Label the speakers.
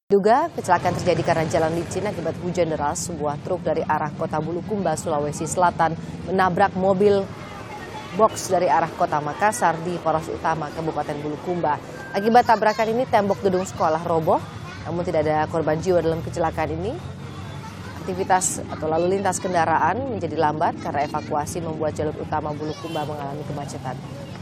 Speaker 1: Diduga kecelakaan terjadi karena jalan licin akibat hujan deras. Sebuah truk dari arah kota Bulukumba, Sulawesi Selatan menabrak mobil box dari arah kota Makassar di Poros Utama, Kabupaten Bulukumba. Akibat tabrakan ini tembok gedung sekolah roboh, namun tidak ada korban jiwa dalam kecelakaan ini. Aktivitas atau lalu lintas kendaraan menjadi lambat karena evakuasi membuat jalur utama Bulukumba mengalami kemacetan.